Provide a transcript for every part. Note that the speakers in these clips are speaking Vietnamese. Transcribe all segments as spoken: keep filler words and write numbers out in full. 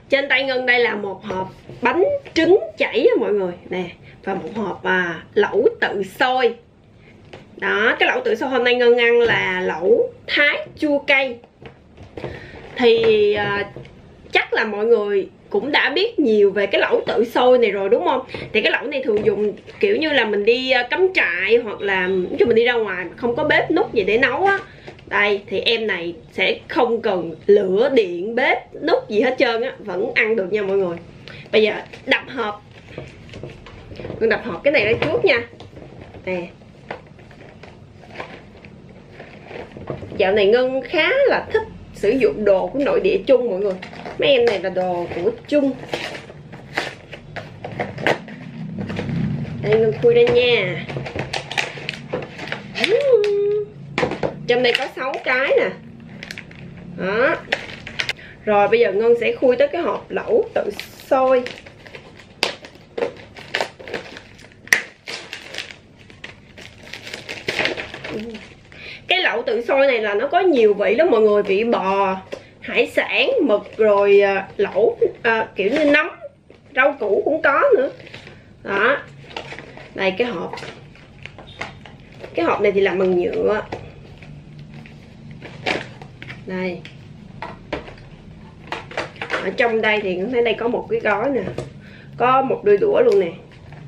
Trên tay Ngân đây là một hộp bánh trứng chảy mọi người nè, và một hộp à, lẩu tự xôi. Đó, cái lẩu tự xôi hôm nay Ngân ăn là lẩu Thái chua cay. Thì à, chắc là mọi người cũng đã biết nhiều về cái lẩu tự xôi này rồi đúng không? Thì cái lẩu này thường dùng kiểu như là mình đi cắm trại hoặc là cho mình đi ra ngoài mà không có bếp núc gì để nấu á. Đây thì em này sẽ không cần lửa điện bếp núc gì hết trơn á, vẫn ăn được nha mọi người. Bây giờ đập hộp. Con đập hộp cái này ra trước nha. Nè. Dạo này Ngân khá là thích sử dụng đồ của nội địa Trung mọi người. Mấy em này là đồ của Trung. Đây Ngân khui ra nha. Trong đây có sáu cái nè. Đó. Rồi bây giờ Ngân sẽ khui tới cái hộp lẩu tự xôi. Cái lẩu tự xôi này là nó có nhiều vị lắm mọi người. Vị bò, hải sản, mực, rồi lẩu à, kiểu như nấm, rau củ cũng có nữa. Đó. Đây cái hộp. Cái hộp này thì làm bằng nhựa. Đây. Ở trong đây thì cũng thấy đây có một cái gói nè. Có một đôi đũa luôn nè.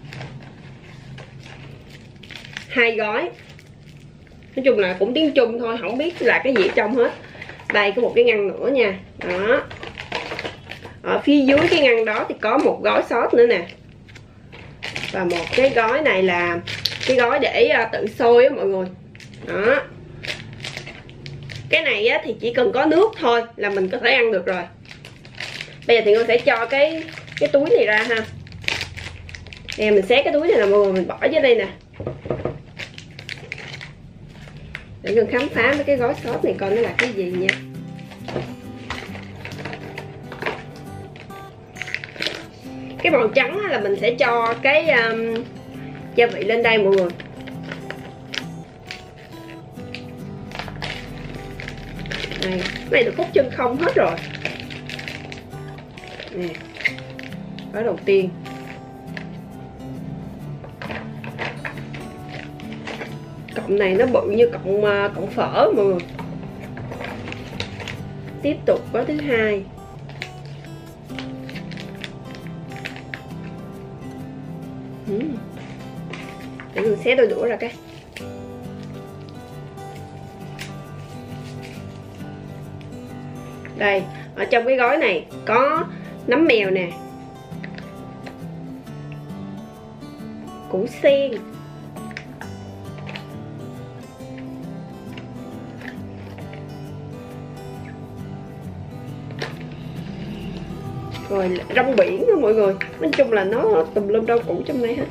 Hai gói. Nói chung là cũng tiếng Trung thôi, không biết là cái gì ở trong hết. Đây có một cái ngăn nữa nha. Đó. Ở phía dưới cái ngăn đó thì có một gói sốt nữa nè. Và một cái gói này là cái gói để tự sôi á mọi người. Đó. Cái này á thì chỉ cần có nước thôi là mình có thể ăn được rồi. Bây giờ thì Ngân sẽ cho cái cái túi này ra ha. Nè mình xé cái túi này là mọi người, mình bỏ dưới đây nè. Để Ngân khám phá mấy cái gói sốt này coi nó là cái gì nha. Cái màu trắng là mình sẽ cho cái um, gia vị lên đây mọi người. Đây, cái này được hút chân không hết rồi. Nè. Gói đầu tiên. Cọng này nó bự như cọng cọng phở mọi người. Tiếp tục gói thứ hai. uhm. Để mình xé đôi đũa ra cái. Đây, ở trong cái gói này có nấm mèo nè, củ sen, rồi rong biển đó mọi người. Nói chung là nó tùm lum rau củ trong đây hết.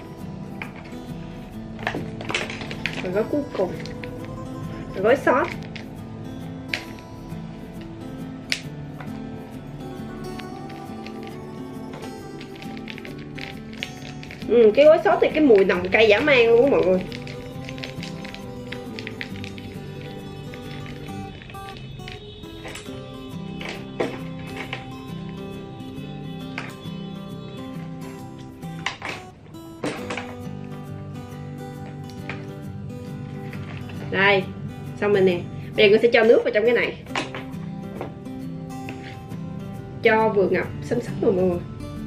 Rồi gói cuối cùng, rồi gói sốt. Ừ, cái gói sốt thì cái mùi nồng cay dã man luôn á mọi người. Đây, xong rồi nè. Bây giờ Ngân sẽ cho nước vào trong cái này. Cho vừa ngập xanh xanh rồi mọi người.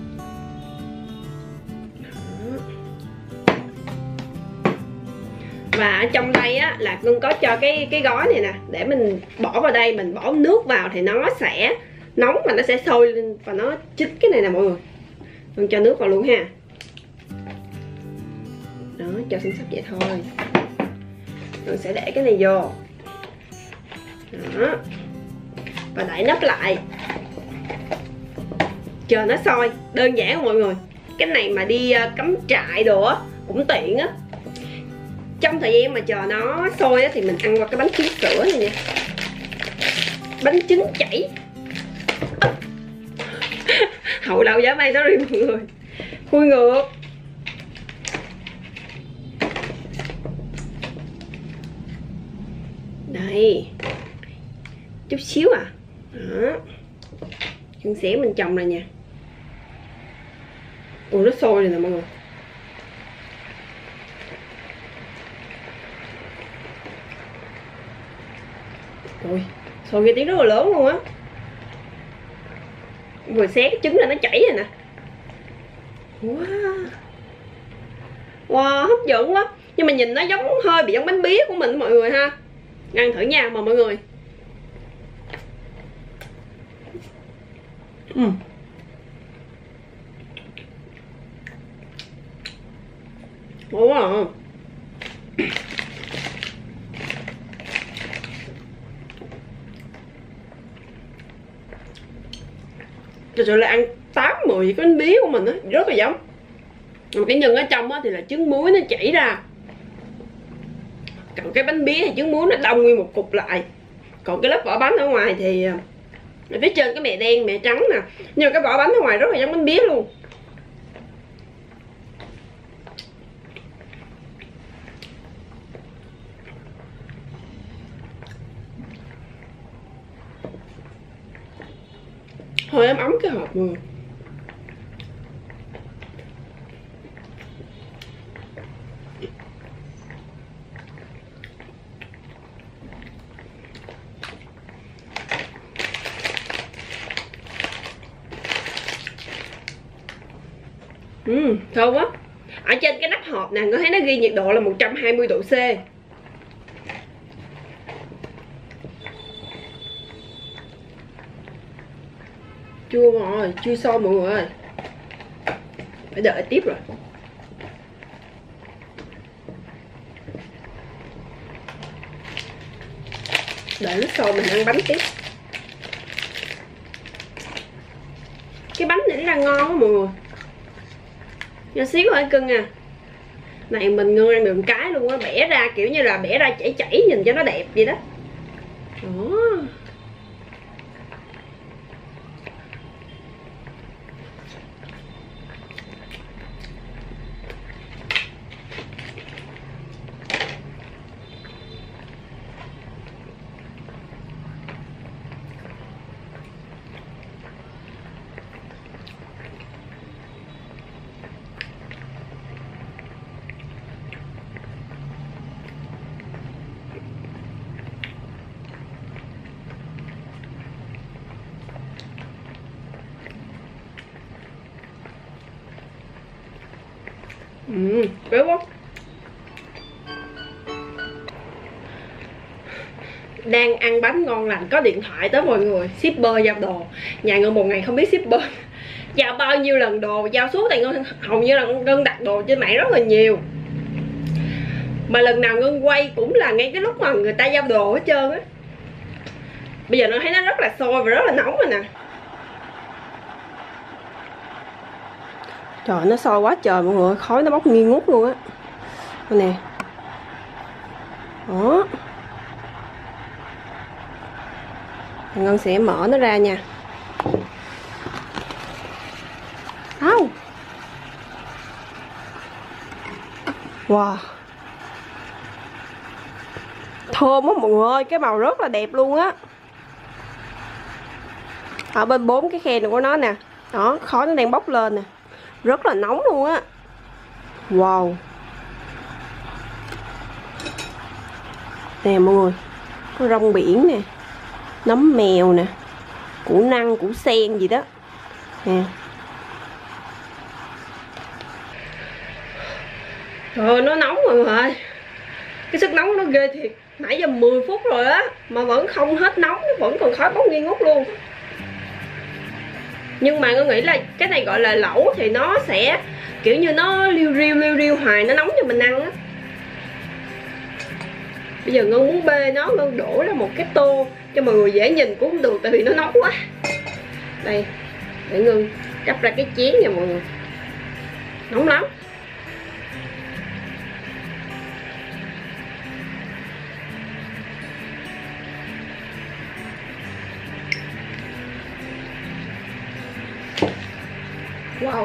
Và ở trong đây á là Ngân có cho cái cái gói này nè, để mình bỏ vào đây, mình bỏ nước vào thì nó sẽ nóng và nó sẽ sôi lên và nó chín cái này nè mọi người. Ngân cho nước vào luôn ha. Đó, cho xinh xấp vậy thôi. Ngân sẽ để cái này vô. Đó. Và đậy nắp lại. Chờ nó sôi, đơn giản không mọi người. Cái này mà đi cắm trại đồ á cũng tiện á. Trong thời gian mà chờ nó sôi á, thì mình ăn qua cái bánh trứng sữa này nha. Bánh trứng chảy. Hậu đậu giả may đó đi mọi người. Khui ngược. Đây. Chút xíu à. Đó. Gân xé mình trồng này nha. Ủa nó sôi rồi nè mọi người. Ôi, sôi cái tiếng rất là lớn luôn á. Vừa xé cái trứng là nó chảy rồi nè. Wow, wow hấp dẫn quá. Nhưng mà nhìn nó giống hơi bị giống bánh bía của mình mọi người ha. Ăn thử nha mà mọi người. uhm. Ủa à. Thật sự là ăn tám mười cái bánh bía của mình á, rất là giống. Cái nhân ở trong á thì là trứng muối nó chảy ra. Còn cái bánh bía thì trứng muối nó đông nguyên một cục lại. Còn cái lớp vỏ bánh ở ngoài thì phía trên cái mè đen, mè trắng nè. Nhưng mà cái vỏ bánh ở ngoài rất là giống bánh bía luôn. Hơi ấm ấm cái hộp luôn. Ừ, thơm quá. Ở trên cái nắp hộp nè, có thấy nó ghi nhiệt độ là một trăm hai mươi độ C. Chua rồi, chưa sôi mọi người ơi. Phải đợi tiếp rồi. Đợi nước sôi mình ăn bánh tiếp. Cái bánh này là ngon quá mọi người. Nhỏ xíu hơi cưng à. Này mình ngon ăn được một cái luôn á. Bẻ ra kiểu như là bẻ ra chảy chảy nhìn cho nó đẹp vậy đó. Đó. Ừ, béo quá. Đang ăn bánh ngon lành có điện thoại tới mọi người. Shipper giao đồ. Nhà Ngân một ngày không biết shipper giao bao nhiêu lần đồ. Giao suốt tại Ngân hầu như là Ngân đặt đồ trên mạng rất là nhiều. Mà lần nào Ngân quay cũng là ngay cái lúc mà người ta giao đồ hết trơn á. Bây giờ nó thấy nó rất là sôi và rất là nóng rồi nè. Trời nó sôi quá trời mọi người. Khói nó bốc nghi ngút luôn á. Đây nè. Đó. Ngân sẽ mở nó ra nha. Au. Wow. Thơm quá mọi người ơi. Cái màu rất là đẹp luôn á. Ở bên bốn cái khe này của nó nè. Đó khói nó đang bốc lên nè. Rất là nóng luôn á. Wow. Nè mọi người. Có rong biển nè. Nấm mèo nè. Củ năng, củ sen gì đó. Nè. Trời ơi nó nóng mọi người ơi. Cái sức nóng nó ghê thiệt. Nãy giờ mười phút rồi á. Mà vẫn không hết nóng. Vẫn còn khói bốc nghi ngút luôn. Nhưng mà tôi nghĩ là cái này gọi là lẩu thì nó sẽ kiểu như nó liu riu liu riu hoài, nó nóng cho mình ăn á. Bây giờ Ngân muốn bê nó, Ngân đổ ra một cái tô cho mọi người dễ nhìn cũng không được tại vì nó nóng quá. Đây, để Ngân cắp ra cái chén nha mọi người. Nóng lắm. Wow.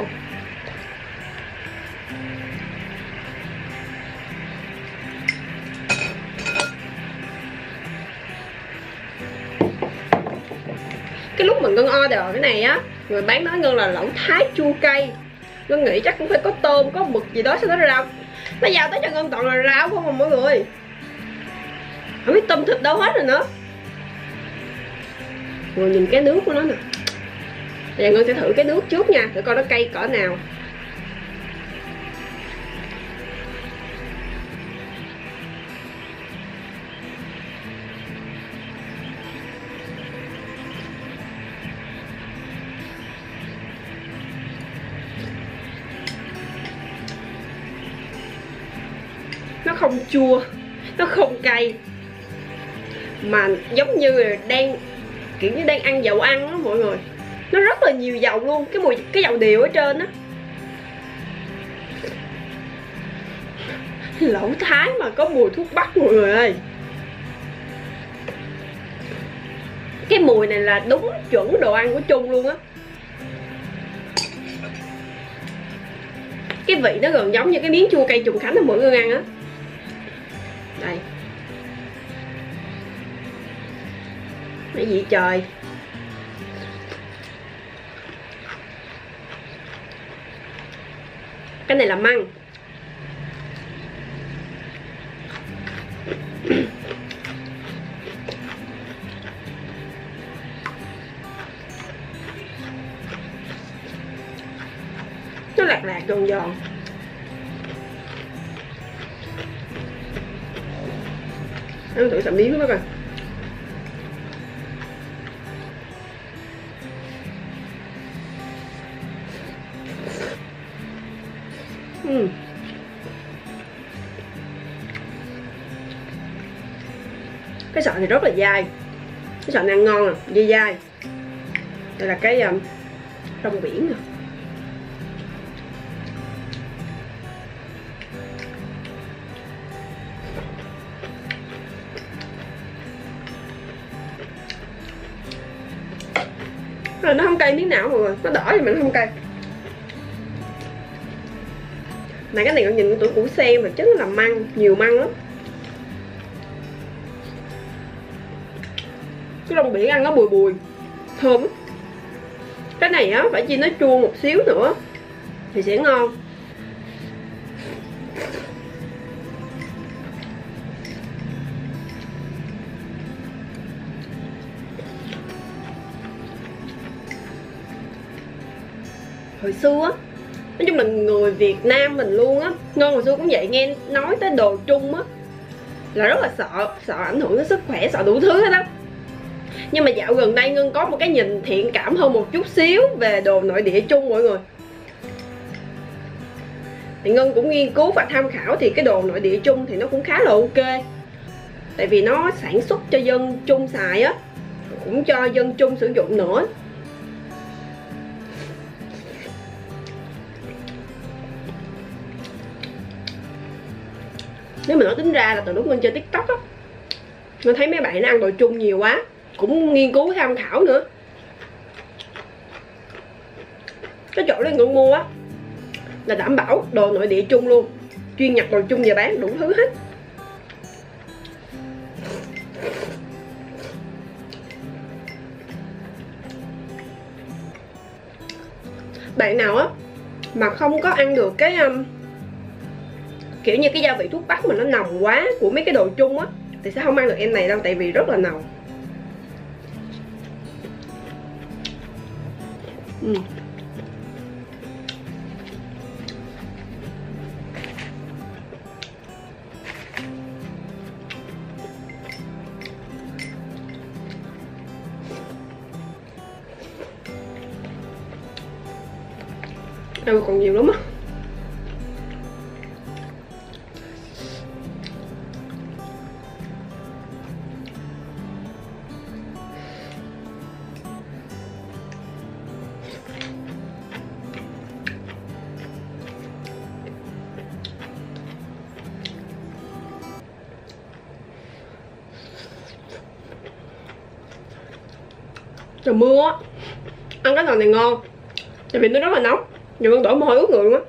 cái lúc mà Ngân order cái này á, người bán nói Ngân là lẩu Thái chua cay. Ngân nghĩ chắc cũng phải có tôm, có mực gì đó, sau đó rau. Nó giao tới cho Ngân toàn là rau không mà mọi người, không biết tôm thịt đâu hết rồi nữa. Rồi nhìn cái nước của nó nè. Bây giờ Ngân sẽ thử cái nước trước nha, để coi nó cay cỡ nào. Nó không chua, nó không cay, mà giống như là đang kiểu như đang ăn dầu ăn đó mọi người. Nó rất là nhiều dầu luôn, cái mùi cái dầu điều ở trên á. Lẩu Thái mà có mùi thuốc bắc mọi người ơi. Cái mùi này là đúng chuẩn đồ ăn của Trung luôn á. Cái vị nó gần giống như cái miếng chua cay Trùng Khánh mà mọi người ăn á. Đây. Cái gì trời. Cái này là măng. Nó lạc lạc giòn giòn. Ăn thử sẵn miếng của nó coi. uhm. Cái sợi thì rất là dai. Cái sợi này ăn ngon à, dai dai. Đây là cái um, rong biển nè. Rồi nó không cay miếng nào mọi người, nó đỏ thì mình không cay. Này cái này con nhìn cái tuổi củ sen mà chắc là măng, nhiều măng lắm. Cái rong biển ăn nó bùi bùi, thơm. Cái này á phải chi nó chua một xíu nữa thì sẽ ngon. Hồi xưa á, nói chung là người Việt Nam mình luôn á, Ngân hồi xưa cũng vậy, nghe nói tới đồ Trung á là rất là sợ, sợ ảnh hưởng đến sức khỏe, sợ đủ thứ hết á. Nhưng mà dạo gần đây Ngân có một cái nhìn thiện cảm hơn một chút xíu về đồ nội địa Trung mọi người. Thì Ngân cũng nghiên cứu và tham khảo thì cái đồ nội địa Trung thì nó cũng khá là ok. Tại vì nó sản xuất cho dân Trung xài á, cũng cho dân Trung sử dụng nữa. Nếu mà nói tính ra là từ lúc Ngân chơi TikTok á, Ngân thấy mấy bạn nó ăn đồ Trung nhiều quá, cũng nghiên cứu tham khảo nữa. Cái chỗ này Ngân mua á là đảm bảo đồ nội địa Trung luôn, chuyên nhập đồ Trung về bán đủ thứ hết. Bạn nào á mà không có ăn được cái um, kiểu như cái gia vị thuốc bắc mà nó nồng quá của mấy cái đồ Trung á thì sẽ không ăn được em này đâu, tại vì rất là nồng. uhm. Đâu còn nhiều lắm á. Trời mưa á, ăn cái nồi này ngon, tại vì nó rất là nóng, nhiều con đổ mồ hôi ướt người luôn á.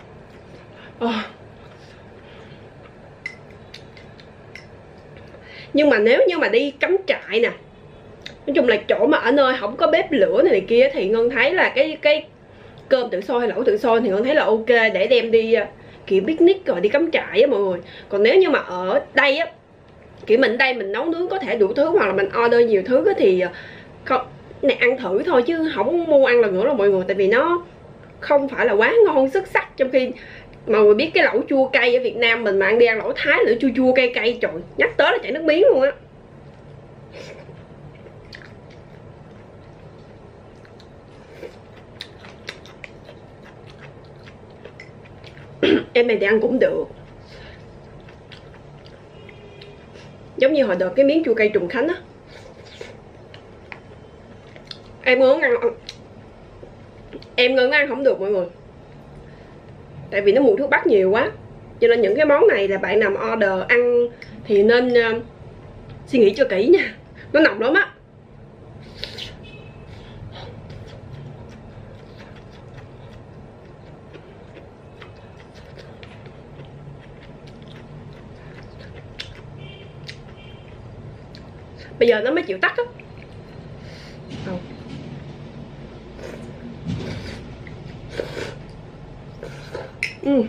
À. Nhưng mà nếu như mà đi cắm trại nè, nói chung là chỗ mà ở nơi không có bếp lửa này, này kia thì Ngân thấy là cái cái cơm tự sôi hay lẩu tự sôi thì Ngân thấy là ok để đem đi kiểu picnic rồi đi cắm trại á mọi người. Còn nếu như mà ở đây á, kiểu mình đây mình nấu nướng có thể đủ thứ hoặc là mình order nhiều thứ á, thì không, này ăn thử thôi chứ không mua ăn lần nữa đâu mọi người. Tại vì nó không phải là quá ngon xuất sắc. Trong khi mọi người biết cái lẩu chua cay ở Việt Nam mình mà ăn đi ăn lẩu Thái nữa chua chua cay cay, trời, nhắc tới là chảy nước miếng luôn á. Em này thì ăn cũng được, giống như hồi đợt cái miếng chua cay Trùng Khánh á, em ngớ ăn em ngớ ăn không được mọi người, tại vì nó mùi thuốc bắc nhiều quá. Cho nên những cái món này là bạn nào mà order ăn thì nên uh, suy nghĩ cho kỹ nha, nó nồng lắm á. Bây giờ nó mới chịu tắt á. Ừ.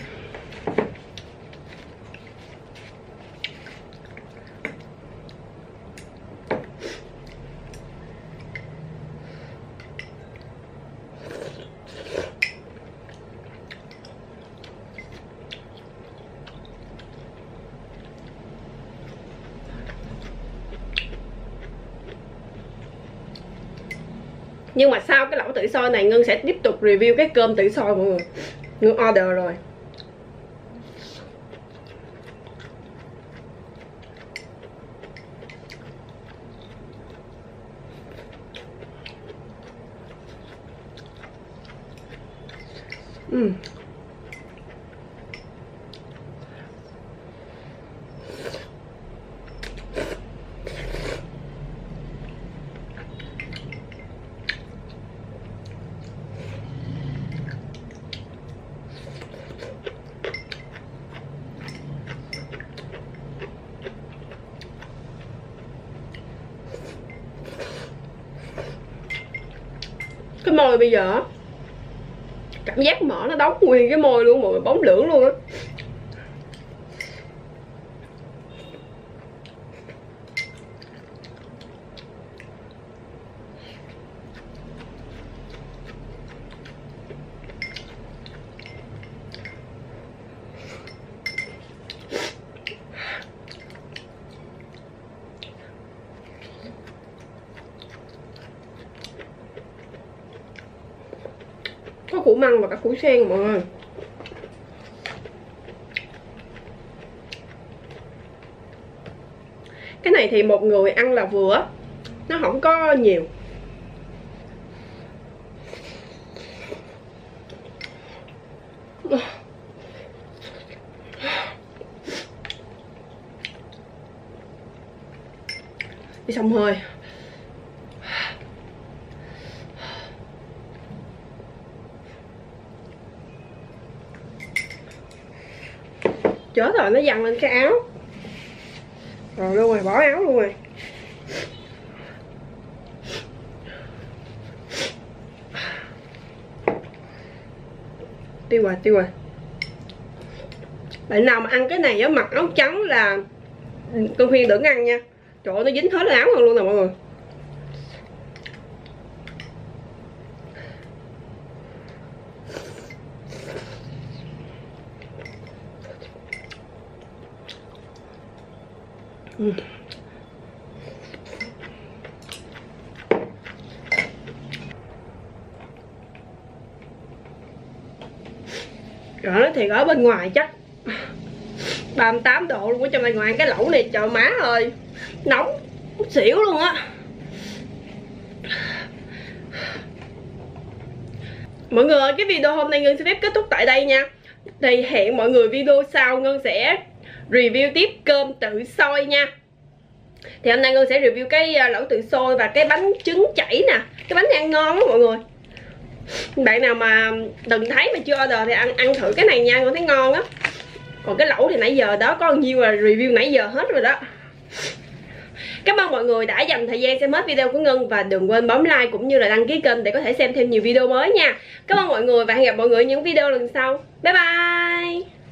Nhưng mà sau cái lẩu tự sôi này Ngân sẽ tiếp tục review cái cơm tự sôi mọi người. Ngân order rồi. Ừ. Cái môi bây giờ cảm giác mỡ nó đóng nguyên cái môi luôn mọi người, bóng lưỡng luôn á. Có củ măng và cả củ sen mọi người. Cái này thì một người ăn là vừa, nó không có nhiều. Đi xong hơi. Chết rồi, nó văng lên cái áo. Rồi luôn rồi, bỏ áo luôn rồi. Tiêu rồi, tiêu rồi. Bạn nào mà ăn cái này á, mặc áo trắng là con khuyên đừng ăn nha. Trời ơi, nó dính hết áo luôn nè mọi người. Ừ. Rồi nó thiệt ở bên ngoài chắc ba mươi tám độ luôn, ở trong đây ngoài cái lẩu này trời má ơi nóng xỉu luôn á. Mọi người ơi, cái video hôm nay Ngân xin phép kết thúc tại đây nha. Thì hẹn mọi người video sau Ngân sẽ review tiếp cơm tự sôi nha. Thì hôm nay Ngân sẽ review cái lẩu tự sôi và cái bánh trứng chảy nè. Cái bánh này ăn ngon lắm mọi người. Bạn nào mà đừng thấy mà chưa order thì ăn ăn thử cái này nha, Ngân thấy ngon á. Còn cái lẩu thì nãy giờ đó có bao nhiêu là review nãy giờ hết rồi đó. Cảm ơn mọi người đã dành thời gian xem hết video của Ngân. Và đừng quên bấm like cũng như là đăng ký kênh để có thể xem thêm nhiều video mới nha. Cảm ơn mọi người và hẹn gặp mọi người ở những video lần sau. Bye bye.